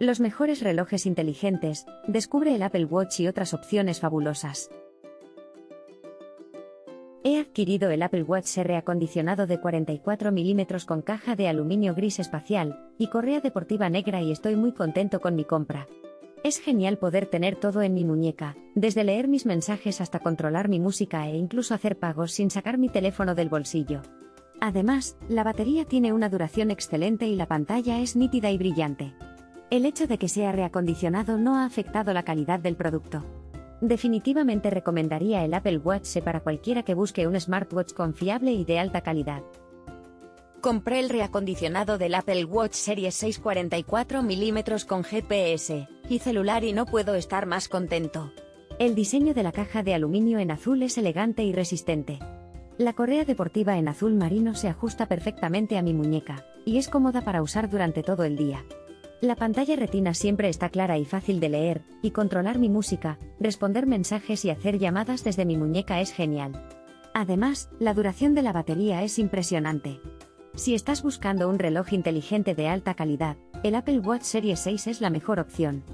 Los mejores relojes inteligentes, descubre el Apple Watch y otras opciones fabulosas. He adquirido el Apple Watch aire acondicionado de 44 mm con caja de aluminio gris espacial y correa deportiva negra y estoy muy contento con mi compra. Es genial poder tener todo en mi muñeca, desde leer mis mensajes hasta controlar mi música e incluso hacer pagos sin sacar mi teléfono del bolsillo. Además, la batería tiene una duración excelente y la pantalla es nítida y brillante. El hecho de que sea reacondicionado no ha afectado la calidad del producto. Definitivamente recomendaría el Apple Watch para cualquiera que busque un smartwatch confiable y de alta calidad. Compré el reacondicionado del Apple Watch Series 6 44 mm con GPS y celular y no puedo estar más contento. El diseño de la caja de aluminio en azul es elegante y resistente. La correa deportiva en azul marino se ajusta perfectamente a mi muñeca, y es cómoda para usar durante todo el día. La pantalla retina siempre está clara y fácil de leer, y controlar mi música, responder mensajes y hacer llamadas desde mi muñeca es genial. Además, la duración de la batería es impresionante. Si estás buscando un reloj inteligente de alta calidad, el Apple Watch Series 6 es la mejor opción.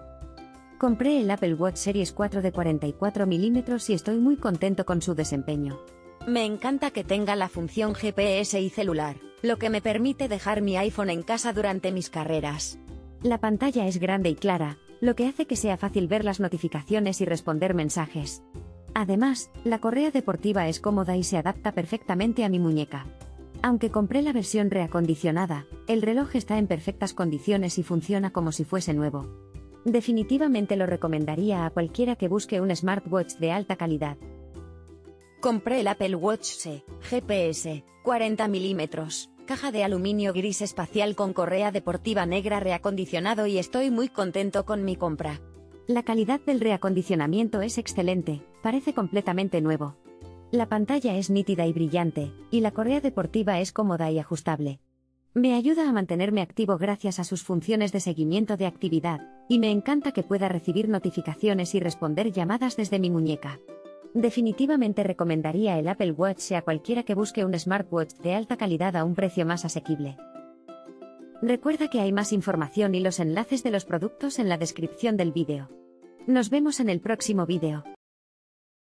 Compré el Apple Watch Series 4 de 44 mm y estoy muy contento con su desempeño. Me encanta que tenga la función GPS y celular, lo que me permite dejar mi iPhone en casa durante mis carreras. La pantalla es grande y clara, lo que hace que sea fácil ver las notificaciones y responder mensajes. Además, la correa deportiva es cómoda y se adapta perfectamente a mi muñeca. Aunque compré la versión reacondicionada, el reloj está en perfectas condiciones y funciona como si fuese nuevo. Definitivamente lo recomendaría a cualquiera que busque un smartwatch de alta calidad. Compré el Apple Watch SE, GPS, 40 mm, caja de aluminio gris espacial con correa deportiva negra reacondicionado y estoy muy contento con mi compra. La calidad del reacondicionamiento es excelente, parece completamente nuevo. La pantalla es nítida y brillante, y la correa deportiva es cómoda y ajustable. Me ayuda a mantenerme activo gracias a sus funciones de seguimiento de actividad, y me encanta que pueda recibir notificaciones y responder llamadas desde mi muñeca. Definitivamente recomendaría el Apple Watch a cualquiera que busque un smartwatch de alta calidad a un precio más asequible. Recuerda que hay más información y los enlaces de los productos en la descripción del vídeo. Nos vemos en el próximo vídeo.